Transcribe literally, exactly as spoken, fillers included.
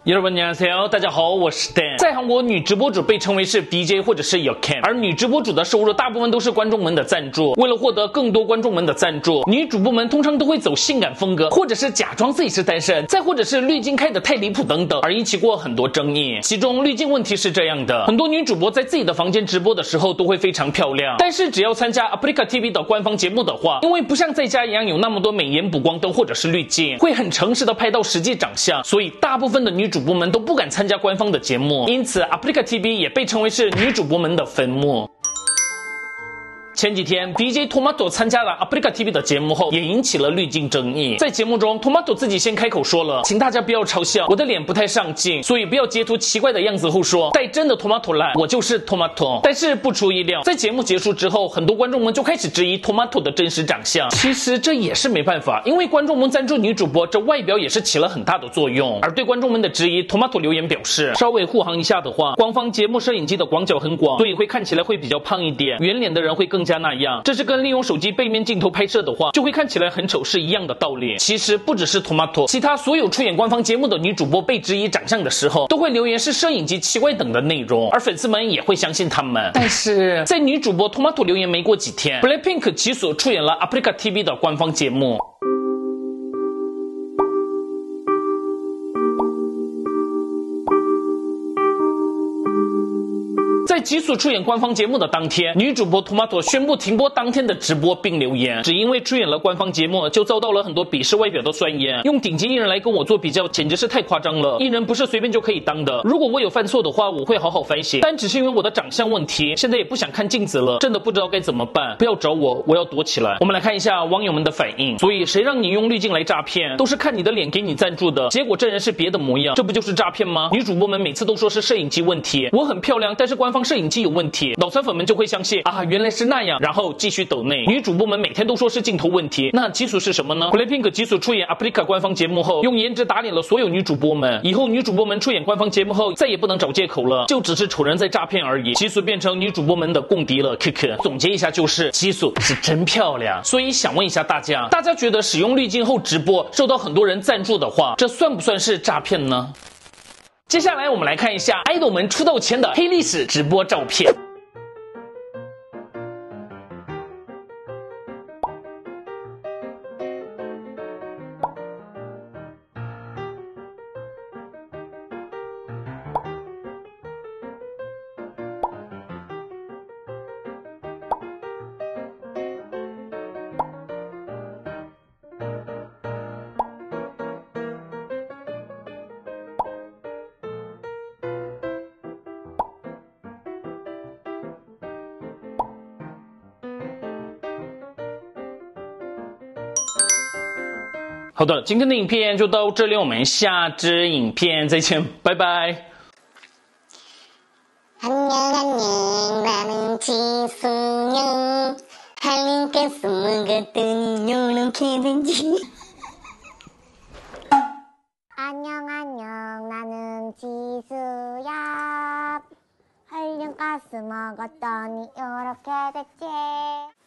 여러분 안녕하세요，大家好，我是 Dan。在韩国，女直播主被称为是 B J 或者是 Yokem， 而女直播主的收入大部分都是观众们的赞助。为了获得更多观众们的赞助，女主播们通常都会走性感风格，或者是假装自己是单身，再或者是滤镜开得太离谱等等，而引起过很多争议。其中滤镜问题是这样的，很多女主播在自己的房间直播的时候都会非常漂亮，但是只要参加 Aprika T V 的官方节目的话，因为不像在家一样有那么多美颜补光灯或者是滤镜，会很诚实的拍到实际长相，所以大部分的女主播们都不敢参加官方的节目，因此 Aprika T V 也被称为是女主播们的坟墓。前几天 D J Tomato 参加了 Aprika T V 的节目后，也引起了滤镜争议。在节目中 Tomato 自己先开口说了，请大家不要嘲笑我的脸不太上镜，所以不要截图奇怪的样子后说带真的 Tomato 来，我就是 Tomato。 但是不出意料，在节目结束之后，很多观众们就开始质疑 Tomato 的真实长相。其实这也是没办法，因为观众们赞助女主播，这外表也是起了很大的作用。而对观众们的质疑， Tomato 留言表示，稍微护航一下的话，官方节目摄影机的广角很广，所以会看起来会比较胖一点，圆脸的人会更加那样，这是跟利用手机背面镜头拍摄的话就会看起来很丑是一样的道理。其实不只是 Tomato， 其他所有出演官方节目的女主播被质疑长相的时候，都会留言是摄影机奇怪等的内容，而粉丝们也会相信他们。但是在女主播 Tomato 留言没过几天， Blackpink 其所出演了 Aprika T V 的官方节目。在吉素出演官方节目的当天，女主播 Tomato 宣布停播当天的直播，并留言，只因为出演了官方节目就遭到了很多鄙视外表的酸言，用顶级艺人来跟我做比较简直是太夸张了，艺人不是随便就可以当的，如果我有犯错的话我会好好反省，但只是因为我的长相问题，现在也不想看镜子了，真的不知道该怎么办，不要找我，我要躲起来。我们来看一下网友们的反应。所以谁让你用滤镜来诈骗，都是看你的脸给你赞助的，结果真人是别的模样，这不就是诈骗吗？女主播们每次都说是摄影机问题，我很漂亮，但是官方摄影机有问题，脑残粉们就会相信啊，原来是那样，然后继续抖内。女主播们每天都说是镜头问题，那基础是什么呢？ Blackpink 基础出演 Aprika 官方节目后，用颜值打脸了所有女主播们，以后女主播们出演官方节目后再也不能找借口了，就只是丑人在诈骗而已，基础变成女主播们的共敌了。可可总结一下就是基础是真漂亮。所以想问一下大家，大家觉得使用滤镜后直播受到很多人赞助的话，这算不算是诈骗呢？接下来我们来看一下爱豆们出道前的黑历史直播照片。好的，今天的影片就到这里，我们下支影片再见，拜拜。 안녕 안녕 나는 지수야 할림께 숨은 것들이 요렇게 된지 안녕 안녕 나는 지수야 할림가스 먹었더니 요렇게 됐지